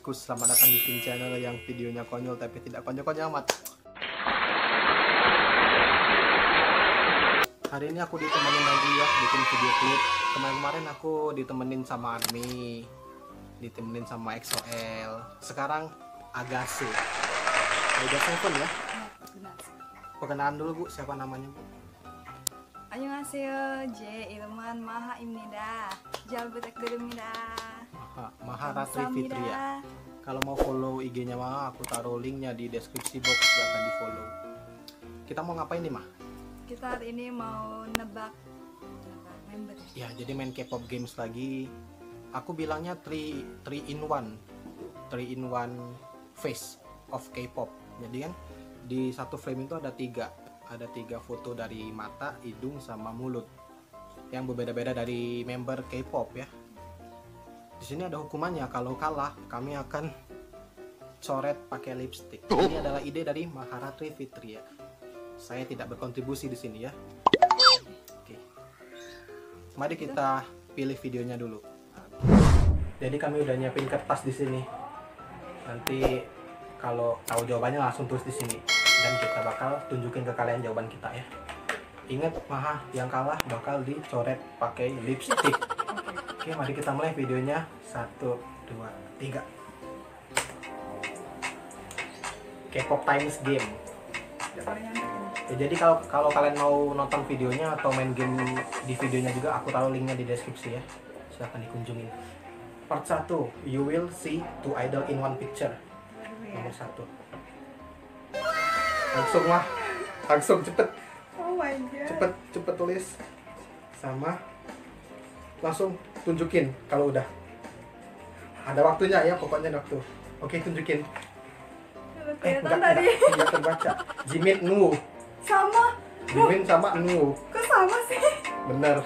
bosku, selamat datang di King Channel yang videonya konyol tapi tidak konyol-konyol amat. Hari ini aku ditemenin lagi ya, bikin video klip. Kemarin-kemarin aku ditemenin sama Admi, ditemenin sama XOL. Sekarang Agase. Agase pun ya. Perkenalan dulu Bu, siapa namanya Bu? 안녕하세요. 제 이름은 마하입니다. 잘 부탁드립니다. Maharatri Fitria. Kalau mau follow IG-nya Maha, aku taruh linknya di deskripsi box, silahkan di follow. Kita mau ngapain nih Mah? Kita hari ini mau nebak member. Ya, jadi main K-pop games lagi. Aku bilangnya 3 in 1 face of K-pop. Jadi kan di satu frame itu ada tiga foto dari mata, hidung, sama mulut yang berbeda-beda dari member K-pop ya. Di sini ada hukumannya, kalau kalah kami akan coret pakai lipstick. Ini adalah ide dari Maharatri Fitria. Saya tidak berkontribusi di sini ya. Oke. Mari kita pilih videonya dulu. Jadi kami udah nyiapin kertas di sini. Nanti kalau tahu jawabannya langsung tulis di sini dan kita bakal tunjukin ke kalian jawaban kita ya. Ingat Maha, yang kalah bakal dicoret pakai lipstick. Oke, mari kita mulai videonya. 1, 2, 3. K-pop Times Game. Ya, jadi kalau kalian mau nonton videonya atau main game di videonya juga, aku taruh linknya di deskripsi ya. Silahkan dikunjungin. Part 1, you will see two idol in one picture. Nomor 1. Langsung Mah, langsung cepet. Oh my god. Cepet tulis. Sama langsung tunjukin kalau udah. Ada waktunya ya, pokoknya ada waktu. Oke, tunjukin. Enggak terbaca. Jimin Nu. Sama. Jimin sama Nu. Kok sama sih? Bener.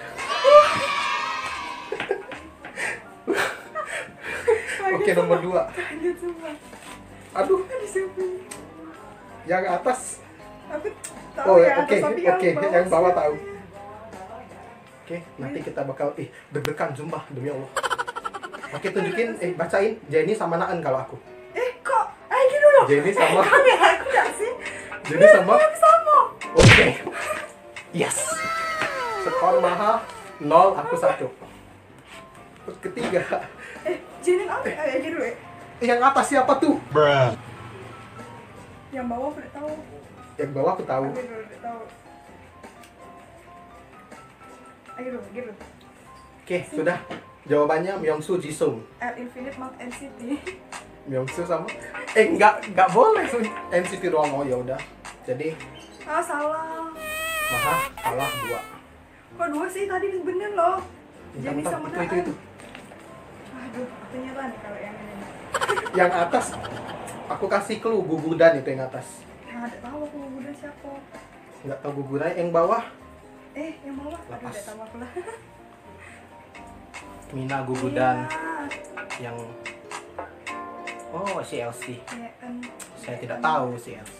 Oke, nomor 2. Kaget sumpah. Aduh, Ada siapa? yang atas. Aku tahu Oh, ya, oke, tapi yang bawah tahu. sih. Oke, nanti kita bakal deg-degan sumpah demi Allah. Oke, tunjukin, bacain Jennie sama Naan kalau aku. Kok? Gini loh. Jennie sama Kamera aku gak sih? Jennie sama. Sama. Oke. Yes. Skor Maha 0, aku 1. Terus ketiga. Jinin apa? Aja dulu ya. Yang atas siapa tuh? Yang bawah aku udah tahu. Yang bawah aku tahu. Ayo dulu, udah tahu. Ayo dulu. Oke, sudah. Jawabannya Myeongsu Jisung. At Infinite Mark NCT. Myeongsu sama enggak boleh NCT doang. Oh ya udah. Jadi Salah. Maha kalah 2. Kok 2 sih? Tadi bener loh. Jadi Bentar, sama itu. Aduh, aku nyerah nih kalau yang ini. Yang atas aku kasih clue, Gugudan itu yang atas. Nggak tahu aku udah siapa. Nggak tahu Gugudan. Yang bawah Yang bawah. Aduh, Lepas. udah tahu aku lah. Mina Gugudan. Iya. Yang CLC. Ya, kan. Saya tidak tahu CLC.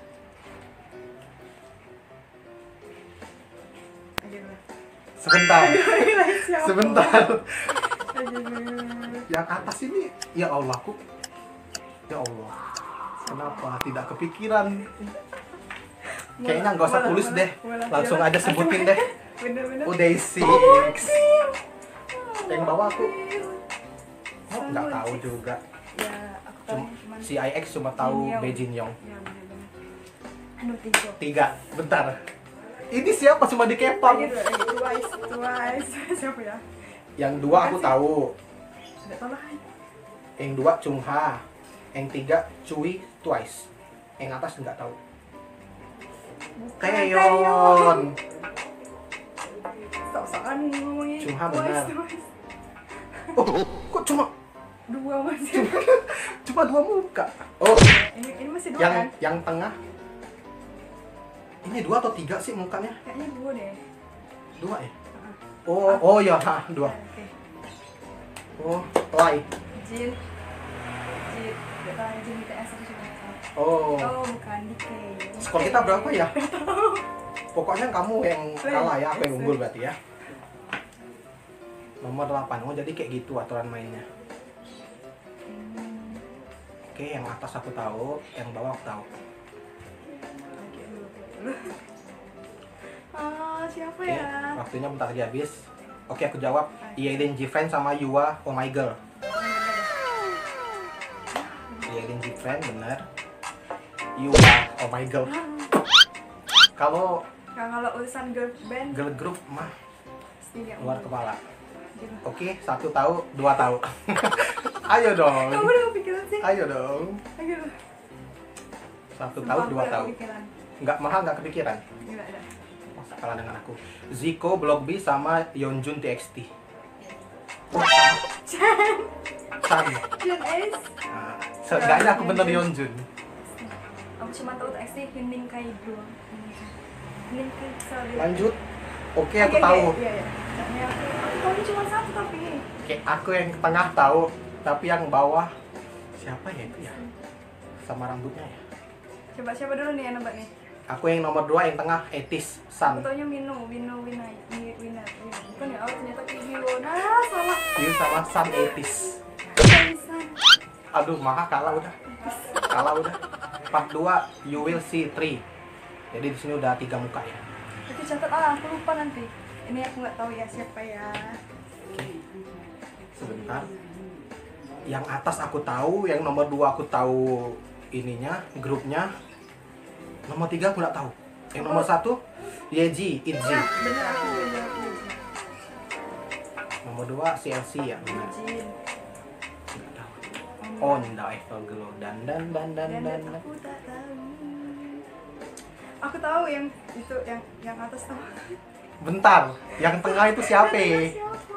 Ayo dulu. Sebentar. Siapa? Sebentar. Ayo dulu. Yang atas ini, ya Allah, ya Allah, kenapa tidak kepikiran? Kayaknya nggak usah tulis deh, langsung aja sebutin deh. Bener-bener. Oh, Day6. Yang bawah aku nggak tahu juga. Ya, aku tahu cuman Si IX cuma tahu Jin Young. Bae Jin Young. Ya, bener-bener. Aduh, 3. 3, bentar. Ini siapa, cuma di K-pop? Twice. Siapa ya? Yang 2 aku tahu. Enggak tahu lah. Yang 2 Chungha. Yang 3 Chui Twice. Yang atas nggak tahu. Taeyeon. Sok-sokan ngomongin. Chungha benar. Twice. Oh, kok cuma 2 masih. cuma 2 muka? Oh, Ini masih 2 yang kan? yang tengah. Ini 2 atau 3 sih mukanya? Kayaknya 2 deh. 2 ya? Oh ya, 2. Oke. Oh, Lai. Jin. Enggak tahu Jin BTS aku sudah tahu. Oh. Oh, bukan DK. Skor kita berapa ya? Pokoknya kamu yang kalah ya, aku yang unggul berarti ya. Nomor 8. Oh, jadi kayak gitu aturan mainnya. Oke, yang atas aku tahu, yang bawah aku tahu. Oke, dulu. Siapa Oke, ya? waktunya bentar lagi habis. Oke, aku jawab. Yailin Jifren sama Yua Oh My Girl. Yailin Jifren bener. Yua Oh My Girl. Kalau Kalau urusan girl band, girl group mah setidaknya luar kepala. Gitu. Oke, 1 tahu, 2 tahu. Ayo dong. Kamu udah kepikiran sih? Ayo dong. Ayo. 1 tahu, 2 tahu. Kepikiran. Nggak mahal, nggak kepikiran. Enggak ada. Masa kalah dengan aku. Zico, Block B sama Yeonjun TXT. San. Jen Ace. Nah, seenggaknya aku bener Yeonjun. Aku cuma tahu TXT Hening Kai doang. Hening Kai sorry. Lanjut. Oke, aku tahu. Iya. Soalnya aku tahu cuma satu tapi. Oke, aku yang tengah tahu, tapi yang bawah siapa ya itu ya? Sama rambutnya ya. Coba siapa dulu nih yang nebak nih? Aku yang nomor 2 yang tengah Etis Aku San. taunya Wino Winai. Bukan ya? Oh ternyata Kibio. Nah, salah. Ini sama San Etis. San. Aduh, maka kalah udah. Kalah udah. Part 2 You Will See 3. Jadi di sini udah 3 muka ya. Oke, catat aku lupa nanti. Ini aku nggak tahu ya siapa ya. Oke. Sebentar. Yang atas aku tahu, yang nomor 2 aku tahu ininya, grupnya. Nomor 3 aku nggak tahu. Yang nomor 1 Yeji, Itzy. Nah, bener aku udah jawab Nomor 2 CLC ya, benar. Jin. Nggak tahu. On the Everglow dan. Dan aku tak tahu. Aku tahu yang itu yang atas tahu. Bentar, yang tengah itu siapa? Siapa?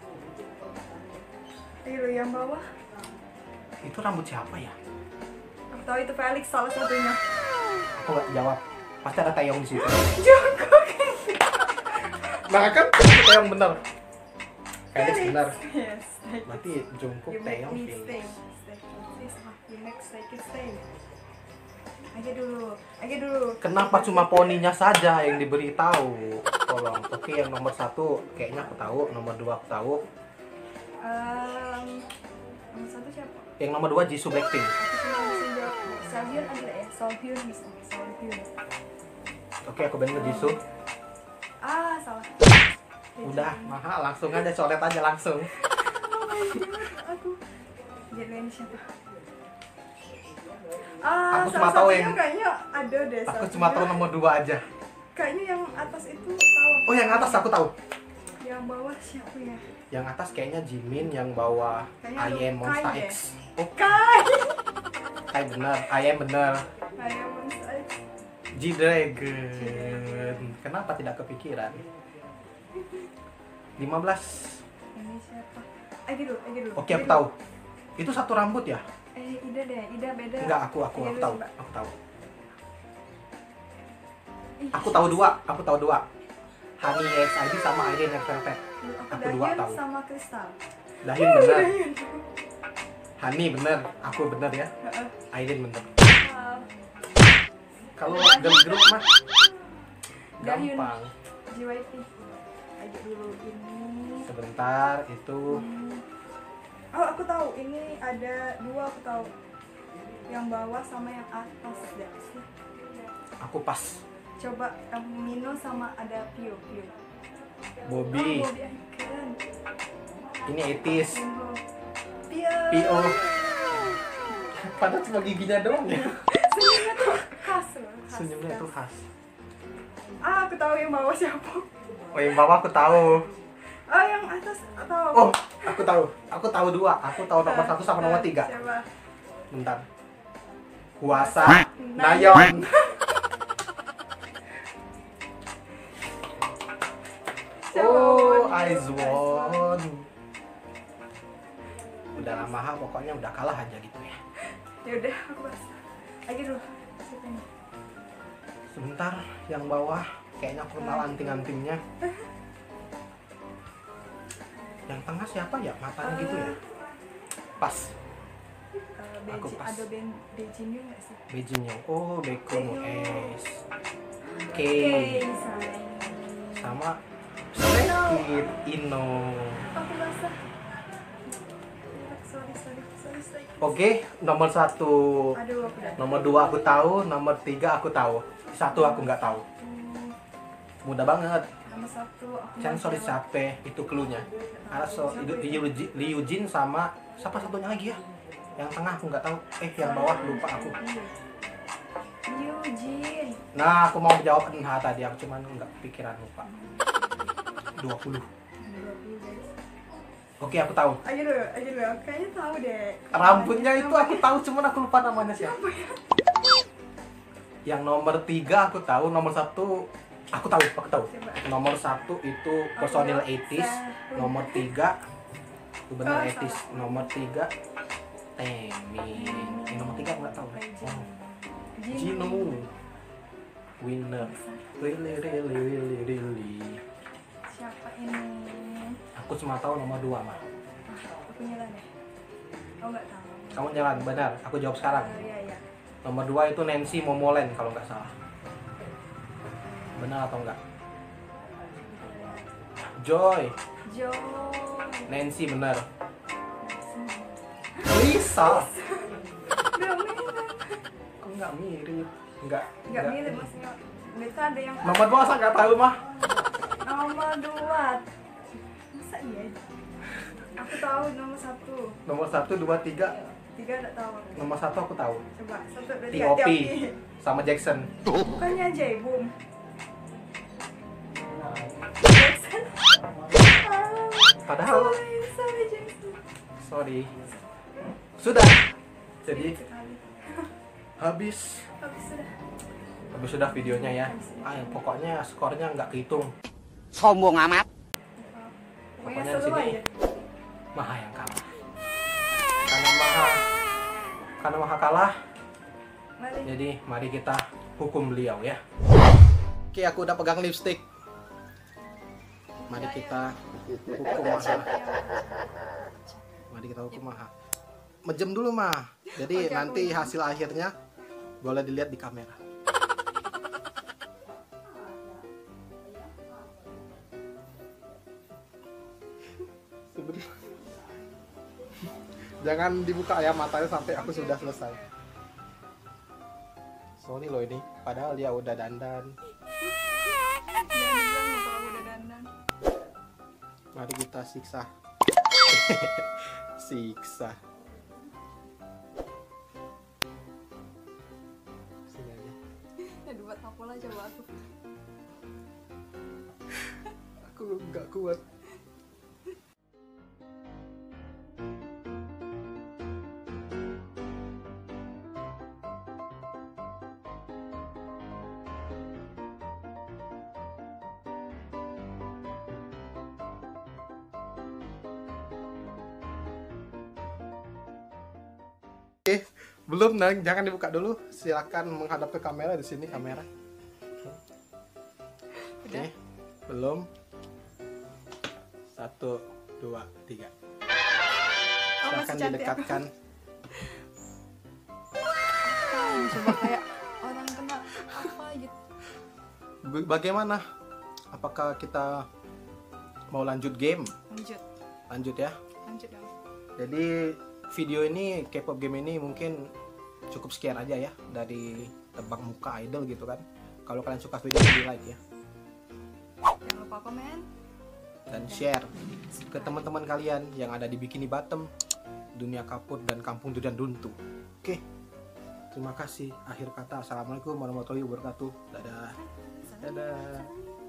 Ayo yang bawah. Itu rambut siapa ya? Aku tahu itu Felix salah satunya. Aku nggak jawab. Pasti ada Taeyong di situ. Jungkook. Nah kan, Taeyong bener. Felix bener. Yes. Berarti Jungkook, You make Taeyong, me Felix. stay. You make stay. Aja dulu. Kenapa cuma poninya saja yang diberitahu? Tolong. Oke, yang nomor 1 kayaknya aku tahu, nomor 2 aku tahu. Nomor 1 siapa? Yang nomor 2 Jisoo Blackpink. Aku cuma bisa jawab Sohyun ada ya? Sohyun bisa. Sohyun. Oke, aku bener Jisoo. Salah. Udah, mahal langsung aja coret aja langsung. Oh my god, aku jadi siapa? Aku cuma salah tahu satunya yang- kayaknya ada deh. Aku satunya. cuma tahu nomor 2 aja. Kayaknya yang atas itu tahu. Oh, yang atas aku tahu. Yang bawah siapa ya? Yang atas kayaknya Jimin, yang bawah Kayaknya I Am Monsta Kai deh. X. Oh, Kai. Kai bener, I Am bener. Kayak Monsta X. G-Dragon. Kenapa tidak kepikiran? 15. Ini siapa? Ayo dulu. Oke, aku tahu. Itu satu rambut ya? Ida deh, Ida beda. Enggak, aku Ayo tahu. dulu, coba. Aku tahu. Ih, Aku tahu 2. Aku tahu 2. Honey XID sama Irene yang Velvet. Aku Dahyun 2 tahu. sama Kristal. Dahyun bener. Honey bener. Aku bener ya. Heeh. Irene bener. Ah, Kalau girl group mah Dahyun. gampang. JYP. Ayo dulu ini. Sebentar itu. Oh, aku tahu. Ini ada 2 aku tahu. Yang bawah sama yang atas deh. Aku pas. Coba yang Mino sama ada Pio. Bobby. Oh, Bobby Icon. Ini Etis. Minho. Pio. P.O. Padahal cuma giginya doang ya. Senyumnya tuh khas loh. Senyumnya itu khas. Aku tahu yang bawah siapa. Oh, yang bawah aku tahu. Yang atas atau Oh, aku tahu. Aku tahu 2. Aku tahu nomor 1 sama nomor 3. Siapa? Bentar. Kuasa Nayeon. Oh, Aizwon. Udah lama pokoknya udah kalah aja gitu ya. Ya udah, aku bahas. Lagi dulu. Siapa ini? Sebentar, yang bawah kayaknya aku kenal anting-antingnya. Yang tengah siapa ya? Matanya gitu ya. Pas. Aku pas. Ada Beijing nggak sih? Beijing Young. Oh, Baekhyun S. K. Sayang. Sama Stray Kid Ino. Aku basah. Sorry. Oke, nomor 1. Aduh, aku udah. Nomor 2 aku tahu, nomor 3 aku tahu. 1 aku nggak tahu. Mudah banget. Nomor 1 aku Sensor mau jawab. siapa? Itu cluenya. Ada Liu Jin sama siapa satunya lagi ya? Yang tengah aku nggak tahu. Yang bawah lupa aku. Eugene. Nah, aku mau jawab Enha tadi, aku cuman nggak pikiran lupa. 20. 20 guys. Oke, aku tahu. Ayo dulu, aku kayaknya tahu deh. Rambutnya itu aku tahu, cuman aku lupa namanya siapa. Yang nomor 3 aku tahu, nomor 1 aku tahu. Coba. Nomor 1 itu personil 80s, nomor 3 itu benar 80s, nomor 3 Taemin. Nomor 3 aku nggak tahu. Oh. Jino. Winner. Really. Siapa ini? Aku cuma tahu nomor 2 mah. Aku nyala deh. Oh nggak tahu. Kamu jalan benar, aku jawab sekarang. Iya. Nomor 2 itu Nancy Momolen kalau nggak salah. Benar atau enggak? Joy. Nancy benar. Lisa. Udah mirip. Kok nggak mirip? Nggak mirip maksudnya. Itu ada yang Nomor 2 saya nggak tahu mah. nomor 2. Masa iya? Aku tahu nomor 1. Nomor 1, 2, 3. 3 enggak tahu. Nomor 1 aku tahu. Coba 1 2 T.O.P. 3. sama Jackson. Bukannya Jaewoom. Padahal Sorry Jackson. sorry. Sudah. Jadi Sekali. habis Habis sudah. sudah videonya ya. Pokoknya skornya nggak kehitung. Sombong amat. Pokoknya Pokoknya seru di sini aja. Maha yang kalah. Karena Maha kalah, Mari. jadi mari kita hukum beliau ya. Oke, aku udah pegang lipstick. Mari kita hukum Maha. Mari kita hukum Maha. Mejem dulu mah. Jadi Oke, nanti aku- hasil akhirnya boleh dilihat di kamera. Jangan dibuka ya matanya sampai aku sudah selesai. Sorry loh ini, padahal dia udah dandan. Jangan bilang kalau udah dandan. Mari kita siksa. Siksa. Sini aja. Ya buat apa lah coba aku. Aku nggak kuat. Belum, Nang, jangan dibuka dulu. Silakan menghadap ke kamera, di sini kamera. Oke, belum. 1, 2, 3. Oh, masih Silakan cantik didekatkan. Coba kayak orang kena apa gitu. Bagaimana? Apakah kita mau lanjut game? Lanjut ya. Lanjut dong. Jadi video ini, K-pop game ini mungkin cukup sekian aja ya, dari tebak muka idol gitu kan. Kalau kalian suka video ini, like ya, Jangan lupa komen. dan share ke teman-teman kalian yang ada di Bikini Bottom, Dunia Kapur, dan Kampung Durian Runtuh. Oke, terima kasih. Akhir kata, assalamualaikum warahmatullahi wabarakatuh. Dadah. Dadah.